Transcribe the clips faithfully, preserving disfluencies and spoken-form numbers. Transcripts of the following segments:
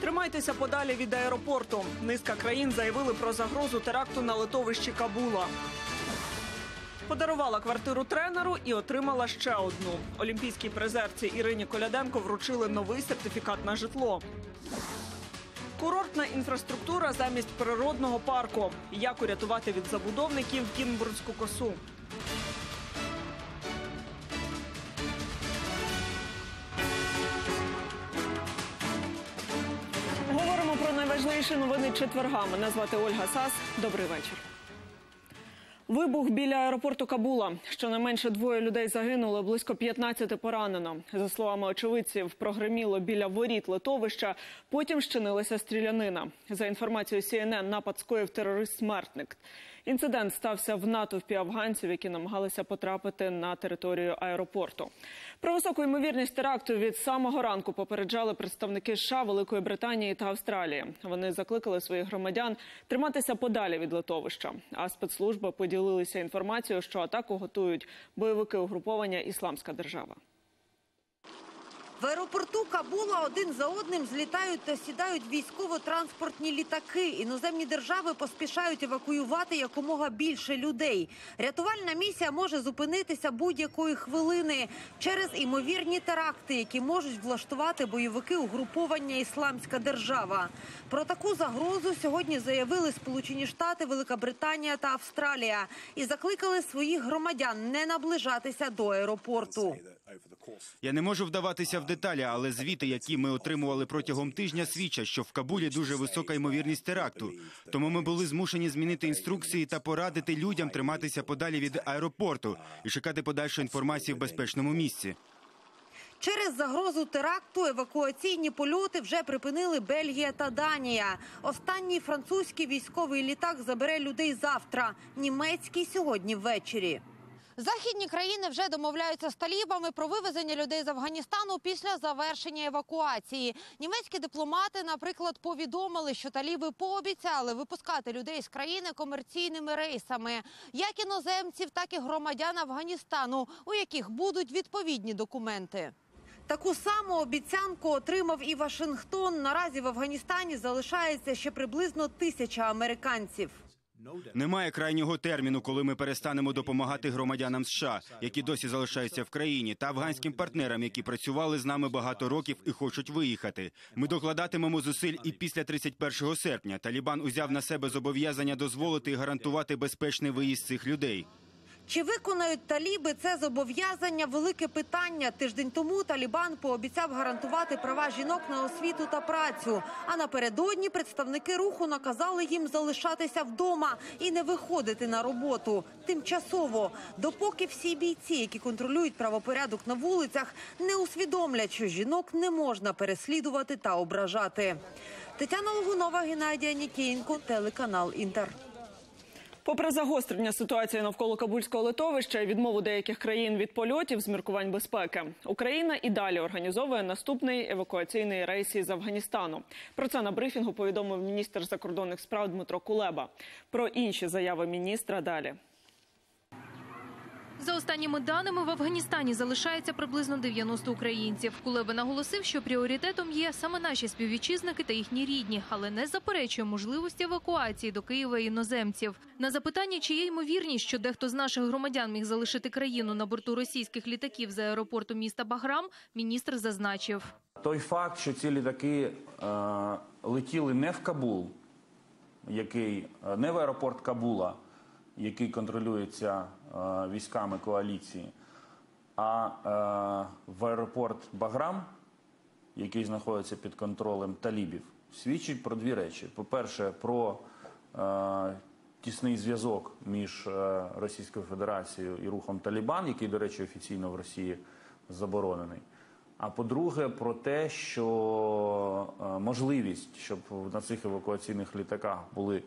Тримайтеся подалі від аеропорту. Низка країн заявили про загрозу теракту на литовищі Кабула. Подарувала квартиру тренеру і отримала ще одну. Олімпійській призерці Ірині Коляденко вручили новий сертифікат на житло. Курортна інфраструктура замість природного парку. Як урятувати від забудовників Кінбурзьку косу. Говоримо про найважливіші новини четверга. Мене звати Ольга Сас. Добрий вечір. Вибух біля аеропорту Кабула. Щонайменше двоє людей загинули, близько п'ятнадцяти поранено. За словами очевидців, прогриміло біля воріт литовища, потім щинилася стрілянина. За інформацією Сі Ен Ен, напад скоїв терорист-смертник. Інцидент стався в натовпі афганців, які намагалися потрапити на територію аеропорту. Про високу ймовірність теракту від самого ранку попереджали представники США, Великої Британії та Австралії. Вони закликали своїх громадян триматися подалі від литовища. А спецслужби поділилися інформацією, що атаку готують бойовики угруповання «Ісламська держава». В аеропорту Кабула один за одним злітають та сідають військово-транспортні літаки. Іноземні держави поспішають евакуювати якомога більше людей. Рятувальна місія може зупинитися будь-якої хвилини через імовірні теракти, які можуть влаштувати бойовики угруповання «Ісламська держава». Про таку загрозу сьогодні заявили Сполучені Штати, Велика Британія та Австралія і закликали своїх громадян не наближатися до аеропорту. Я не можу вдаватися в деталі, але звіти, які ми отримували протягом тижня, свідчать, що в Кабулі дуже висока ймовірність теракту. Тому ми були змушені змінити інструкції та порадити людям триматися подалі від аеропорту і чекати подальшої інформації в безпечному місці. Через загрозу теракту евакуаційні польоти вже припинили Бельгія та Данія. Останній французький військовий літак забере людей завтра, німецький сьогодні ввечері. Західні країни вже домовляються з талібами про вивезення людей з Афганістану після завершення евакуації. Німецькі дипломати, наприклад, повідомили, що таліби пообіцяли випускати людей з країни комерційними рейсами. Як іноземців, так і громадян Афганістану, у яких будуть відповідні документи. Таку саму обіцянку отримав і Вашингтон. Наразі в Афганістані залишається ще приблизно тисяча американців. Немає крайнього терміну, коли ми перестанемо допомагати громадянам США, які досі залишаються в країні, та афганським партнерам, які працювали з нами багато років і хочуть виїхати. Ми докладатимемо зусиль і після тридцять першого серпня. Талібан узяв на себе зобов'язання дозволити і гарантувати безпечний виїзд цих людей. Чи виконають таліби це зобов'язання – велике питання. Тиждень тому Талібан пообіцяв гарантувати права жінок на освіту та працю. А напередодні представники руху наказали їм залишатися вдома і не виходити на роботу. Тимчасово, допоки всі бійці, які контролюють правопорядок на вулицях, не усвідомлять, що жінок не можна переслідувати та ображати. Тетяна Логунова, Геннадій Анікієнко, телеканал «Інтер». Попри загострення ситуації навколо Кабульського литовища і відмову деяких країн від польотів з міркувань безпеки, Україна і далі організовує наступний евакуаційний рейс із Афганістану. Про це на брифінгу повідомив міністр закордонних справ Дмитро Кулеба. Про інші заяви міністра далі. За останніми даними, в Афганістані залишається приблизно дев'яносто українців. Кулеба наголосив, що пріоритетом є саме наші співвітчизники та їхні рідні, але не заперечує можливості евакуації до Києва іноземців. На запитання, чи є ймовірність, що дехто з наших громадян міг залишити країну на борту російських літаків з аеропорту міста Баграм, міністр зазначив. Той факт, що ці літаки е, летіли не в Кабул, який, не в аеропорт Кабула, який контролюється е, військами коаліції, а е, в аеропорт Баграм, який знаходиться під контролем талібів, свідчить про дві речі. По-перше, про е, тісний зв'язок між е, Російською Федерацією і рухом Талібан, який, до речі, офіційно в Росії заборонений. А по-друге, про те, що е, можливість, щоб на цих евакуаційних літаках були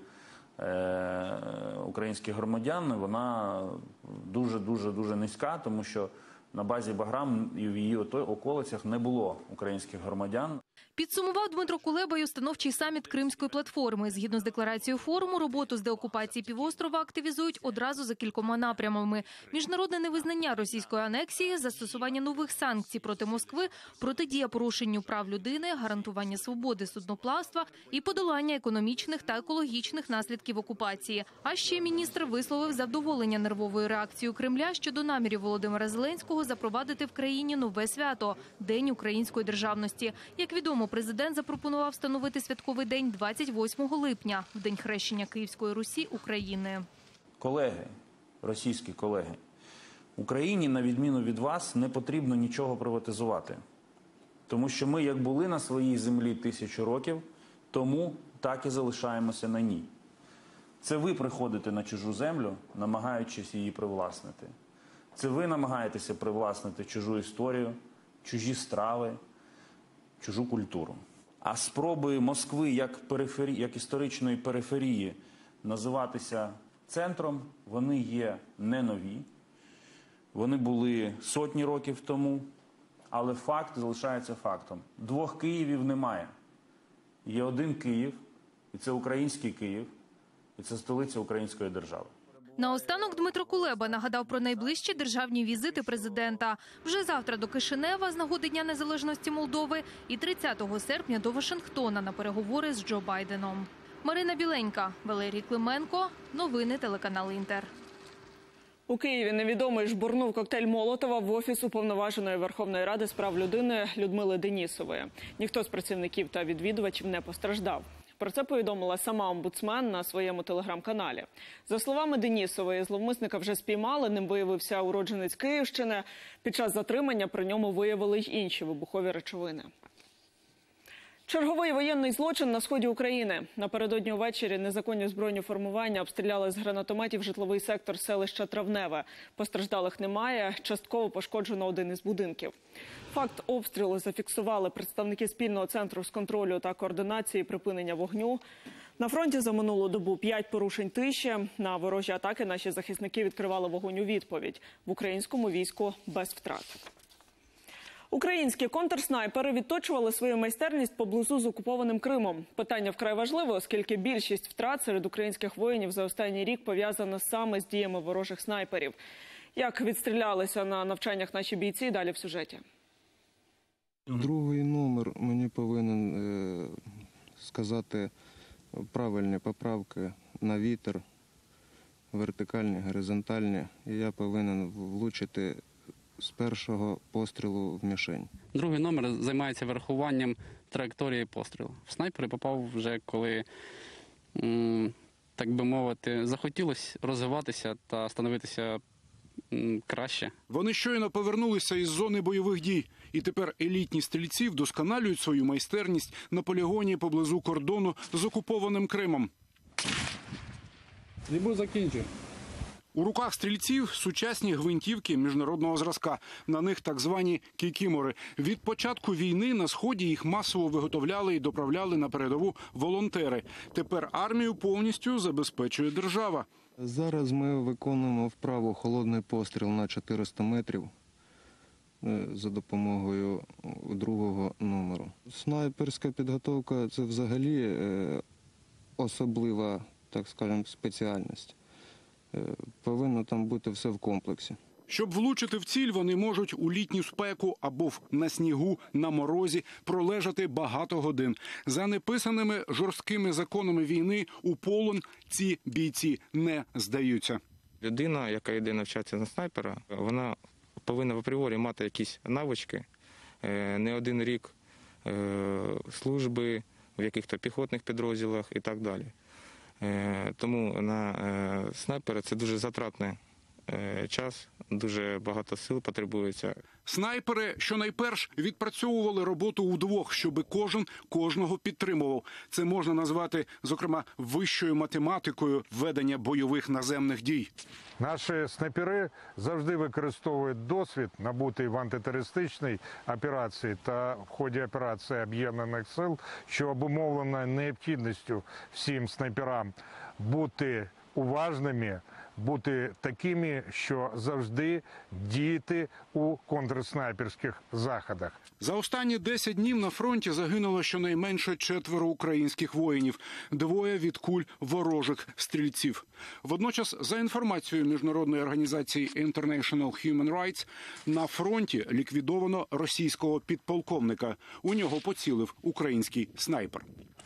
українських громадян, вона дуже-дуже-дуже низька, тому що на базі Баграм і в її ото- околицях не було українських громадян. Підсумував Дмитро Кулеба й установчий саміт Кримської платформи. Згідно з декларацією форуму, роботу з деокупації півострова активізують одразу за кількома напрямами. Міжнародне невизнання російської анексії, застосування нових санкцій проти Москви, протидія порушенню прав людини, гарантування свободи судноплавства і подолання економічних та екологічних наслідків окупації. А ще міністр висловив задоволення нервовою реакцією Кремля щодо намірів Володимира Зеленського запровадити в країні нове свято – День української державності. Як відомо, президент запропонував встановити святковий день двадцять восьмого липня, в день хрещення Київської Русі України. Колеги, російські колеги, Україні, на відміну від вас, не потрібно нічого приватизувати. Тому що ми, як були на своїй землі тисячу років, тому так і залишаємося на ній. Це ви приходите на чужу землю, намагаючись її привласнити. Це ви намагаєтеся привласнити чужу історію, чужі страви, чужу культуру. А спроби Москви як, перифері... як історичної периферії називатися центром, вони є не нові. Вони були сотні років тому, але факт залишається фактом. Двох Київів немає. Є один Київ, і це український Київ, і це столиця української держави. Наостанок Дмитро Кулеба нагадав про найближчі державні візити президента. Вже завтра до Кишинева з нагоди Дня незалежності Молдови і тридцятого серпня до Вашингтона на переговори з Джо Байденом. Марина Біленька, Валерій Клименко. Новини телеканал Інтер. У Києві невідомий жбурнув коктейль Молотова в офіс Уповноваженої Верховної Ради з прав людини Людмили Денісової. Ніхто з працівників та відвідувачів не постраждав. Про це повідомила сама омбудсмен на своєму телеграм-каналі. За словами Денісової, зловмисника вже спіймали, ним виявився уродженець Київщини. Під час затримання при ньому виявили й інші вибухові речовини. Черговий воєнний злочин на сході України. Напередодні увечері незаконні збройні формування обстріляли з гранатометів житловий сектор селища Травневе. Постраждалих немає, частково пошкоджено один із будинків. Факт обстрілу зафіксували представники спільного центру з контролю та координації припинення вогню. На фронті за минулу добу п'ять порушень тиші. На ворожі атаки наші захисники відкривали вогонь у відповідь. В українському війську без втрат. Українські контрснайпери відточували свою майстерність поблизу з окупованим Кримом. Питання вкрай важливе, оскільки більшість втрат серед українських воїнів за останній рік пов'язана саме з діями ворожих снайперів. Як відстрілялися на навчаннях наші бійці, далі в сюжеті. Другий номер мені повинен е, сказати правильні поправки на вітер, вертикальні, горизонтальні. І я повинен влучити з першого пострілу в мішень. Другий номер займається врахуванням траєкторії пострілу. В снайпери попав вже коли, так би мовити, захотілося розвиватися та становитися краще. Вони щойно повернулися із зони бойових дій. І тепер елітні стрільці вдосконалюють свою майстерність на полігоні поблизу кордону з окупованим Кримом. Лібо закінчив. У руках стрільців сучасні гвинтівки міжнародного зразка. На них так звані кікімори. Від початку війни на Сході їх масово виготовляли і доправляли на передову волонтери. Тепер армію повністю забезпечує держава. Зараз ми виконуємо вправу холодний постріл на чотириста метрів за допомогою другого номеру. Снайперська підготовка – це взагалі особлива, так скажемо, спеціальність. Повинно там бути все в комплексі. Щоб влучити в ціль, вони можуть у літню спеку або в на снігу, на морозі пролежати багато годин. За неписаними жорсткими законами війни у полон ці бійці не здаються. Людина, яка йде навчатися на снайпера, вона повинна в апріорі мати якісь навички, не один рік служби в якихось піхотних підрозділах і так далі. Тому на снайпера це дуже затратний час, дуже багато сил потребується. Снайпери щонайперш відпрацьовували роботу удвох, щоби кожен кожного підтримував. Це можна назвати, зокрема, вищою математикою ведення бойових наземних дій. Наші снайпери завжди використовують досвід, набутий в антитерористичній операції та в ході операції Об'єднаних сил, що обумовлено необхідністю всім снайперам бути уважними, бути такими, що завжди діяти у контрснайперських заходах. За останні десять днів на фронті загинуло щонайменше четверо українських воїнів, двоє від куль ворожих стрільців. Водночас, за інформацією міжнародної організації International Human Rights, на фронті ліквідовано російського підполковника. У нього поцілив український снайпер.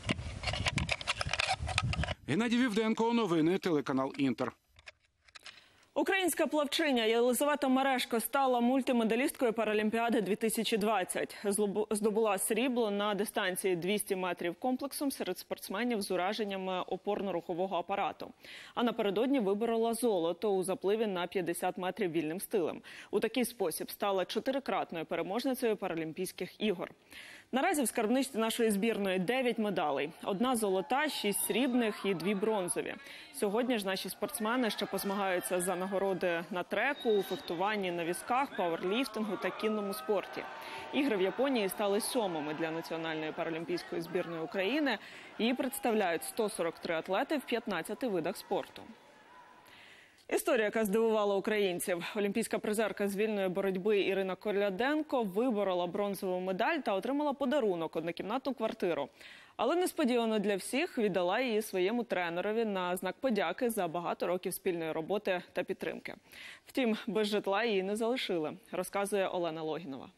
Геннадій Вівденко, новини, телеканал «Інтер». Українська плавчиня Єлизавета Мережко стала мультимедалісткою Паралімпіади дві тисячі двадцять. Здобула срібло на дистанції двісті метрів комплексом серед спортсменів з ураженнями опорно-рухового апарату. А напередодні виборола золото у запливі на п'ятдесят метрів вільним стилем. У такий спосіб стала чотирикратною переможницею Паралімпійських ігор. Наразі в скарбничці нашої збірної дев'ять медалей. Одна золота, шість срібних і дві бронзові. Сьогодні ж наші спортсмени ще позмагаються за нагороди на треку, у фехтуванні на візках, пауерліфтингу та кінному спорті. Ігри в Японії стали сьомими для національної паралімпійської збірної України. Її представляють сто сорок три атлети в п'ятнадцяти видах спорту. Історія, яка здивувала українців. Олімпійська призерка з вільної боротьби Ірина Коляденко виборола бронзову медаль та отримала подарунок – однокімнатну квартиру. Але несподівано для всіх віддала її своєму тренерові на знак подяки за багато років спільної роботи та підтримки. Втім, без житла її не залишили, розказує Олена Логінова.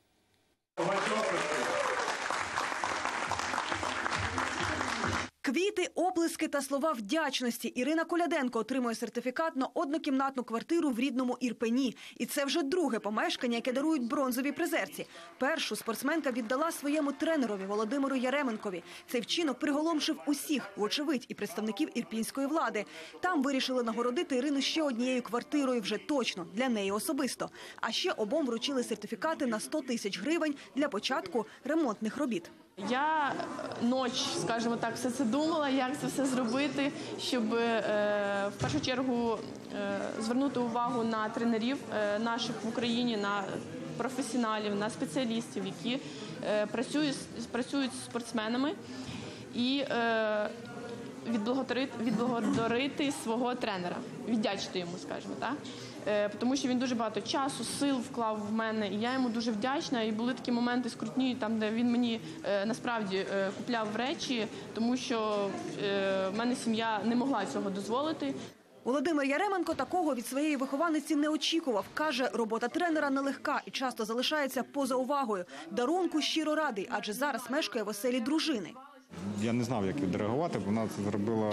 Квіти, оплески та слова вдячності. Ірина Коляденко отримує сертифікат на однокімнатну квартиру в рідному Ірпені. І це вже друге помешкання, яке дарують бронзовій призерці. Першу спортсменка віддала своєму тренерові Володимиру Яременкові. Цей вчинок приголомшив усіх, вочевидь, і представників ірпінської влади. Там вирішили нагородити Ірину ще однією квартирою, вже точно, для неї особисто. А ще обом вручили сертифікати на сто тисяч гривень для початку ремонтних робіт. Я ніч, скажімо так, все це думала, як це все зробити, щоб е, в першу чергу е, звернути увагу на тренерів е, наших в Україні, на професіоналів, на спеціалістів, які е, працюють, працюють з спортсменами і е, відблагодарити, відблагодарити свого тренера, віддячити йому, скажімо так. Тому що він дуже багато часу, сил вклав в мене, і я йому дуже вдячна. І були такі моменти скрутні, там, де він мені насправді купляв речі, тому що в мене сім'я не могла цього дозволити. Володимир Яременко такого від своєї вихованиці не очікував. Каже, робота тренера нелегка і часто залишається поза увагою. Дарунку щиро радий, адже зараз мешкає в оселі дружини. Я не знав, як відреагувати, вона це зробила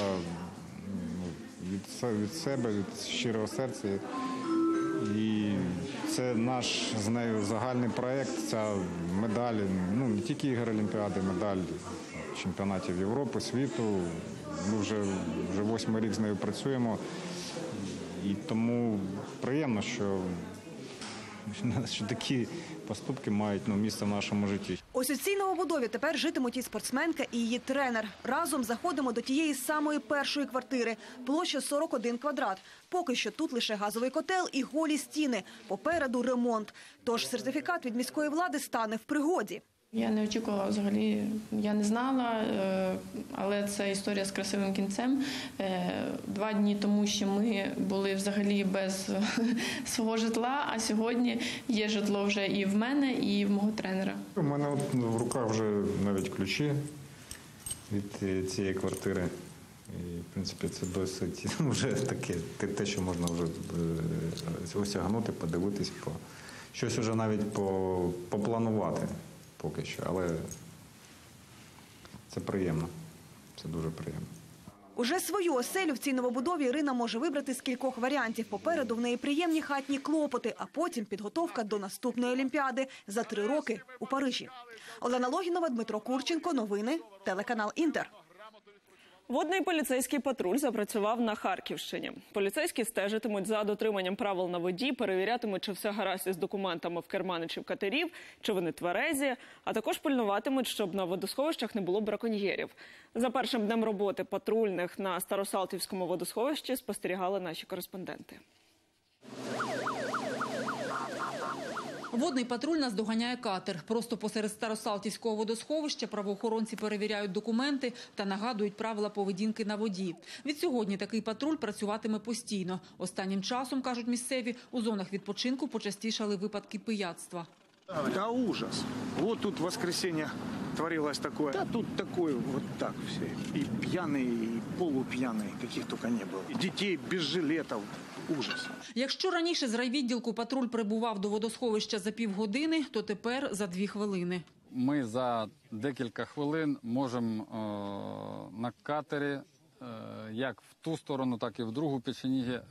від себе, від щирого серця. І це наш з нею загальний проєкт, ця медаль, ну не тільки ігор Олімпіади, медаль чемпіонатів Європи, світу. Ми вже, вже восьмий рік з нею працюємо. І тому приємно, що, що такі поступки мають ну, місце в нашому житті. Ось у цій новобудові тепер житимуть і спортсменка, і її тренер. Разом заходимо до тієї самої першої квартири. Площа сорок один квадрат. Поки що тут лише газовий котел і голі стіни. Попереду ремонт. Тож сертифікат від міської влади стане в пригоді. Я не очікувала взагалі, я не знала, але це історія з красивим кінцем. Два дні тому, що ми були взагалі без свого житла, а сьогодні є житло вже і в мене, і в мого тренера. У мене от в руках вже навіть ключі від цієї квартири. І, в принципі, це досить вже таке, те, що можна вже осягнути, подивитись, по щось вже навіть попланувати. Поки що, але це приємно, це дуже приємно. Уже свою оселю в цій новобудові Ірина може вибрати з кількох варіантів. Попереду в неї приємні хатні клопоти, а потім підготовка до наступної Олімпіади за три роки у Парижі. Олена Логінова, Дмитро Курченко. Новини. Телеканал «Інтер». Водний поліцейський патруль запрацював на Харківщині. Поліцейські стежитимуть за дотриманням правил на воді, перевірятимуть, чи все гаразд із документами в керманичів катерів, чи вони тверезі, а також пильнуватимуть, щоб на водосховищах не було браконьєрів. За першим днем роботи патрульних на Старосалтівському водосховищі спостерігали наші кореспонденти. Водний патруль наздоганяє катер. Просто посеред Старосалтівського водосховища правоохоронці перевіряють документи та нагадують правила поведінки на воді. Відсьогодні такий патруль працюватиме постійно. Останнім часом, кажуть місцеві, у зонах відпочинку почастішали випадки пияцтва. Да ужас. Вот тут в воскресенье творилось такое. Да тут такое вот так все. И пьяные, и полупьяные, каких только не было. И детей без жилетов. Ужас. Якщо раніше з райвідділку патруль прибував до водосховища за півгодини, то тепер за дві хвилини. Ми за декілька хвилин можемо е, на катері, е, як в ту сторону, так і в другу печеніги, е,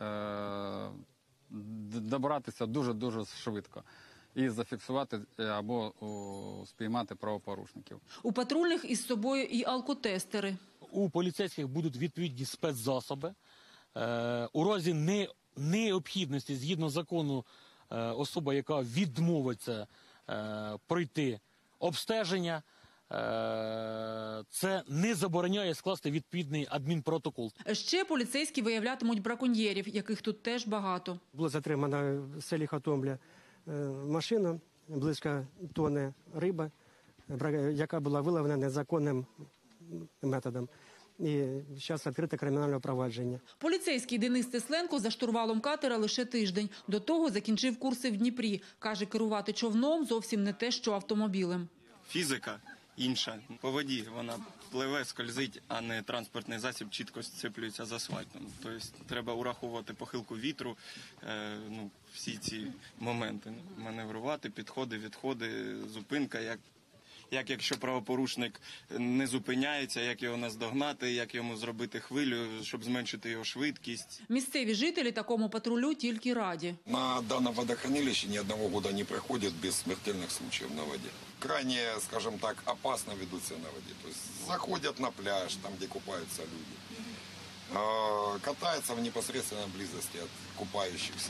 добратися дуже-дуже швидко і зафіксувати або о, спіймати правопорушників. У патрульних із собою і алкотестери. У поліцейських будуть відповідні спецзасоби. Е, у разі не, необхідності, згідно закону, е, особа, яка відмовиться е, пройти обстеження, е, це не забороняє скласти відповідний адмінпротокол. Ще поліцейські виявлятимуть браконьєрів, яких тут теж багато. Була затримана в селі Хатомля машина, близько тонни риби, яка була виловлена незаконним методом. І зараз відкрите кримінальне провадження. Поліцейський Денис Тесленко за штурвалом катера лише тиждень. До того закінчив курси в Дніпрі. Каже, керувати човном зовсім не те, що автомобілем. Фізика інша. По воді вона пливе, скользить, а не транспортний засіб чітко сцеплюється з асфальтом. Тобто треба ураховувати похилку вітру, е, ну, всі ці моменти. Маневрувати, підходи, відходи, зупинка, як Як якщо правопорушник не зупиняється, як його наздогнати, як йому зробити хвилю, щоб зменшити його швидкість. Місцеві жителі такому патрулю тільки раді. На данном водохранилище ни одного года не проходит без смертельных случаев на воде. Крайне, скажем так, опасно ведут себя на воде. То есть заходят на пляж, там, где купаются люди. Катаются в непосредственной близости от купающихся,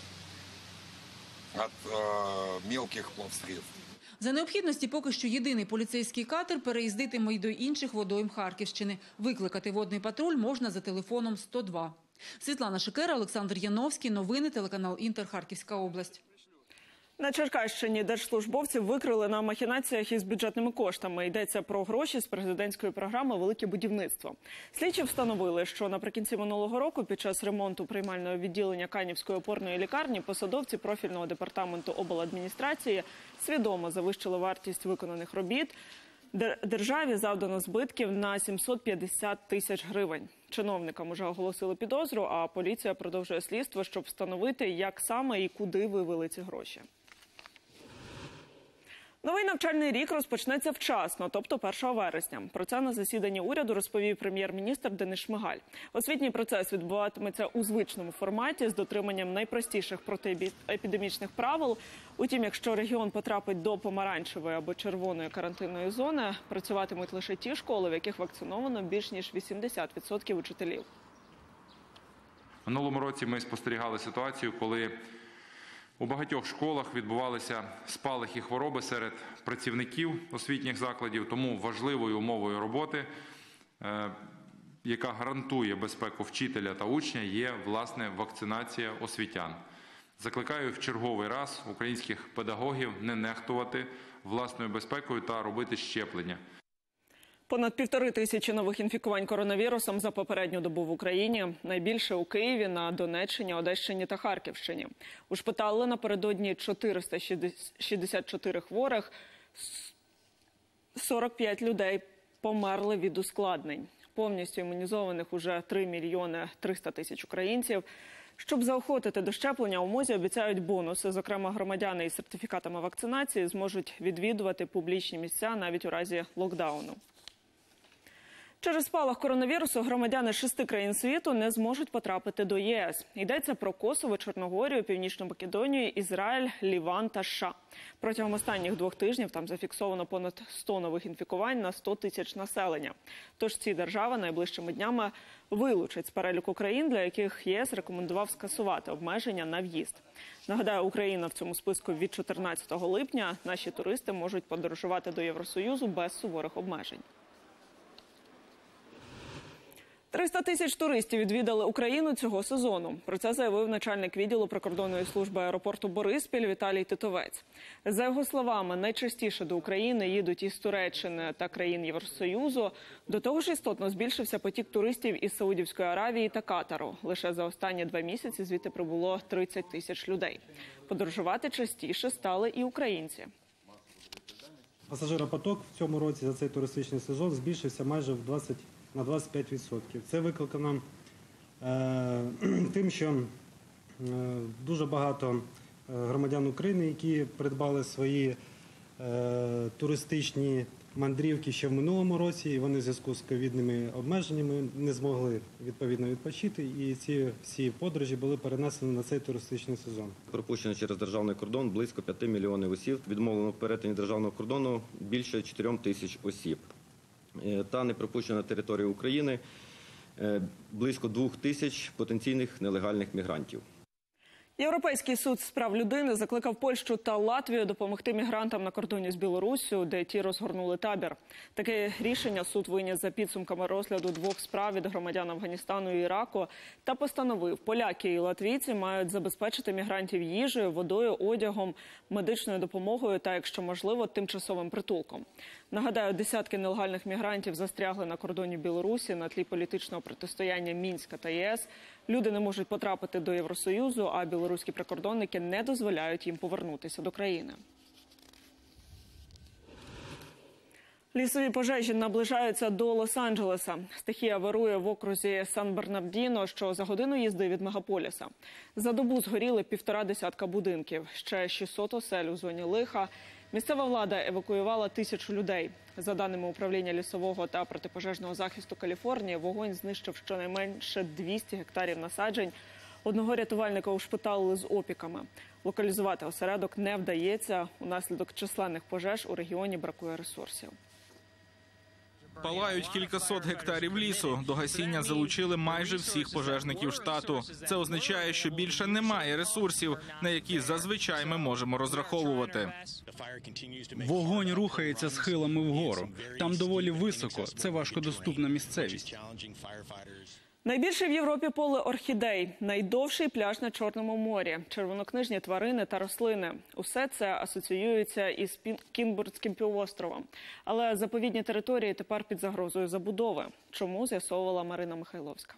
от мелких плавсредств. За необхідності поки що єдиний поліцейський катер переїздитиме й до інших водойм Харківщини. Викликати водний патруль можна за телефоном сто два. Світлана Шикера, Олександр Яновський. Новини, телеканал Інтер, Харківська область. На Черкащині держслужбовців викрили на махінаціях із бюджетними коштами. Йдеться про гроші з президентської програми «Велике будівництво». Слідчі встановили, що наприкінці минулого року під час ремонту приймального відділення Канівської опорної лікарні посадовці профільного департаменту обладміністрації свідомо завищили вартість виконаних робіт. Державі завдано збитків на сімсот п'ятдесят тисяч гривень. Чиновникам уже оголосили підозру, а поліція продовжує слідство, щоб встановити, як саме і куди вивели ці гроші. Новий навчальний рік розпочнеться вчасно, тобто першого вересня. Про це на засіданні уряду розповів прем'єр-міністр Денис Шмигаль. Освітній процес відбуватиметься у звичному форматі з дотриманням найпростіших протиепідемічних правил. Утім, якщо регіон потрапить до помаранчевої або червоної карантинної зони, працюватимуть лише ті школи, в яких вакциновано більш ніж вісімдесят відсотків учителів. Минулому році ми спостерігали ситуацію, коли у багатьох школах відбувалися спалахи хвороби серед працівників освітніх закладів, тому важливою умовою роботи, яка гарантує безпеку вчителя та учня, є, власне, вакцинація освітян. Закликаю в черговий раз українських педагогів не нехтувати власною безпекою та робити щеплення. Понад півтори тисячі нових інфікувань коронавірусом за попередню добу в Україні. Найбільше у Києві, на Донеччині, Одещині та Харківщині. Ушпиталили напередодні чотириста шістдесят чотири хворих, сорок п'ять людей померли від ускладнень. Повністю імунізованих уже три мільйони триста тисяч українців. Щоб заохотити до щеплення, у МОЗі обіцяють бонуси. Зокрема, громадяни із сертифікатами вакцинації зможуть відвідувати публічні місця навіть у разі локдауну. Через спалах коронавірусу громадяни шести країн світу не зможуть потрапити до ЄС. Йдеться про Косово, Чорногорію, Північну Македонію, Ізраїль, Ліван та США. Протягом останніх двох тижнів там зафіксовано понад сто нових інфікувань на сто тисяч населення. Тож ці держави найближчими днями вилучать з переліку країн, для яких ЄС рекомендував скасувати обмеження на в'їзд. Нагадаю, Україна в цьому списку від чотирнадцятого липня. Наші туристи можуть подорожувати до Євросоюзу без суворих обмежень. триста тисяч туристів відвідали Україну цього сезону. Про це заявив начальник відділу прикордонної служби аеропорту Бориспіль Віталій Титовець. За його словами, найчастіше до України їдуть із Туреччини та країн Євросоюзу. До того ж, істотно збільшився потік туристів із Саудівської Аравії та Катару. Лише за останні два місяці звідти прибуло тридцять тисяч людей. Подорожувати частіше стали і українці. Пасажиропоток в цьому році за цей туристичний сезон збільшився майже в двадцять на двадцять п'ять відсотків. Це викликано е, тим, що е, дуже багато громадян України, які придбали свої е, туристичні мандрівки ще в минулому році, і вони в зв'язку з ковідними обмеженнями не змогли відповідно відпочити, і ці всі подорожі були перенесені на цей туристичний сезон. Пропущено через державний кордон близько п'яти мільйонів осіб, відмовлено в перетині державного кордону більше чотирьох тисяч осіб. Та не пропущено на території України близько двох тисяч потенційних нелегальних мігрантів. Європейський суд з прав людини закликав Польщу та Латвію допомогти мігрантам на кордоні з Білоруссю, де ті розгорнули табір. Таке рішення суд виніс за підсумками розгляду двох справ від громадян Афганістану і Іраку та постановив, поляки і латвійці мають забезпечити мігрантів їжею, водою, одягом, медичною допомогою та, якщо можливо, тимчасовим притулком. Нагадаю, десятки нелегальних мігрантів застрягли на кордоні Білорусі на тлі політичного протистояння Мінська та ЄС. Люди не можуть потрапити до Євросоюзу, а білоруські прикордонники не дозволяють їм повернутися до країни. Лісові пожежі наближаються до Лос-Анджелеса. Стихія вирує в окрузі Сан-Бернардіно, що за годину їзди від мегаполіса. За добу згоріли півтора десятка будинків, ще шістсот осель у зоні лиха. Місцева влада евакуювала тисячу людей. За даними управління лісового та протипожежного захисту Каліфорнії, вогонь знищив щонайменше двісті гектарів насаджень. Одного рятувальника ушпиталили з опіками. Локалізувати осередок не вдається. Унаслідок численних пожеж у регіоні бракує ресурсів. Палають кількасот гектарів лісу. До гасіння залучили майже всіх пожежників штату. Це означає, що більше немає ресурсів, на які зазвичай ми можемо розраховувати. Вогонь рухається схилами вгору. Там доволі високо. Це важкодоступна місцевість. Найбільше в Європі поле орхідей, найдовший пляж на Чорному морі, червонокнижні тварини та рослини. Усе це асоціюється із Кінбурдським півостровом. Але заповідні території тепер під загрозою забудови. Чому, з'ясовувала Марина Михайловська.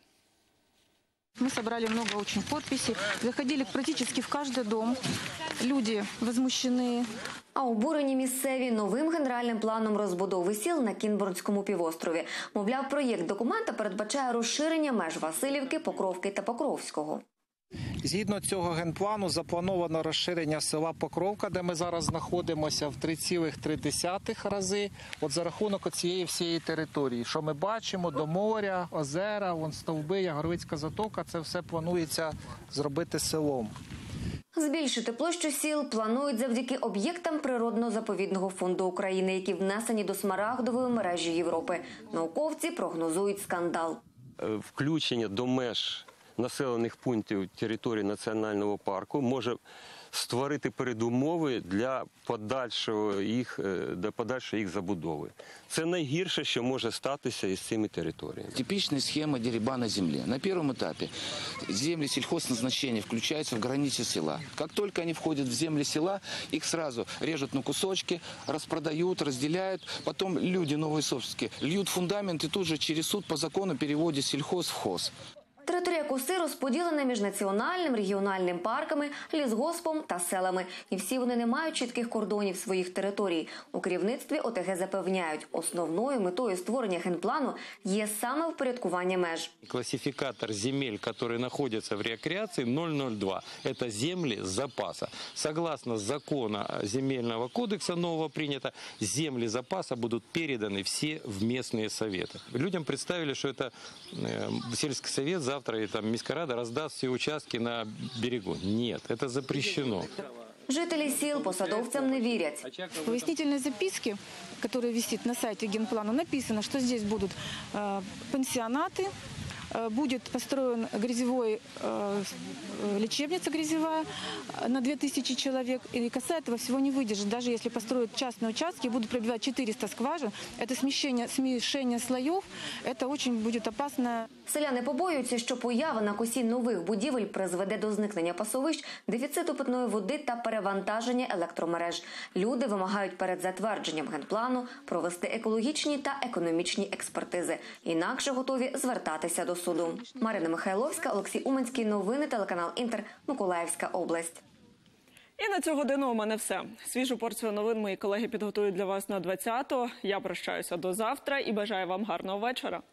Мы собрали много очень подписей, заходили практически в каждый дом. Люди возмущены. А обурені місцеві новим генеральним планом розбудови сіл на Кінбурдському півострові. Мовляв, проєкт документа передбачає розширення меж Василівки, Покровки та Покровського. Згідно цього генплану заплановано розширення села Покровка, де ми зараз знаходимося, в три цілих три десятих рази. От за рахунок цієї всієї території, що ми бачимо, до моря, озера, вон стовби, Ягоровицька затока, це все планується зробити селом. Збільшити площу сіл планують завдяки об'єктам Природно-заповідного фонду України, які внесені до Смарагдової мережі Європи. Науковці прогнозують скандал. Включення до меж населених пунктів території національного парку може створити передумови для подальшого їх, для подальшої їх забудови. Це найгірше, що може статися із цими територіями. Типичная схема дерибана земли. На первом этапе земли сельхозназначения включаются в границы села. Как только они входят в земли села, их сразу режут на кусочки, распродают, разделяют. Потом люди, новые собственники, льют фундамент и тут же через суд по закону переводят сельхоз в хоз. Територія коси розподілена між національним, регіональним парками, лісгоспом та селами. І всі вони не мають чітких кордонів своїх територій. У керівництві ОТГ запевняють, основною метою створення генплану є саме впорядкування меж. Классификатор земель, которые находятся в рекреации, ноль ноль два. Это земли запаса. Согласно закону земельного кодекса нового принято, земли запаса будут переданы все в местные советы. Людям представили, что это сельский совет завтра и там Міськрада роздасть всі участки на берегу. Ні, це запрещено. Жителі сіл посадовцям не вірять. В пояснительной записке, которая висит на сайте Генплана, написано, что здесь будут э, пансионаты, э, будет построен грязевой, э, лечебница грязевая на две тысячи человек. И коса этого всего не выдержит. Даже если построят частные участки, будут пробивать четыреста скважин, это смещение, смешение слоев, это очень будет опасно. Селяни побоюються, що поява на косі нових будівель призведе до зникнення пасовищ, дефіциту питної води та перевантаження електромереж. Люди вимагають перед затвердженням генплану провести екологічні та економічні експертизи. Інакше готові звертатися до суду. Марина Михайловська, Олексій Уманський. Новини телеканал Інтер. Миколаївська область. І на цю годину у мене все. Свіжу порцію новин мої колеги підготують для вас на двадцяту. Я прощаюся до завтра і бажаю вам гарного вечора.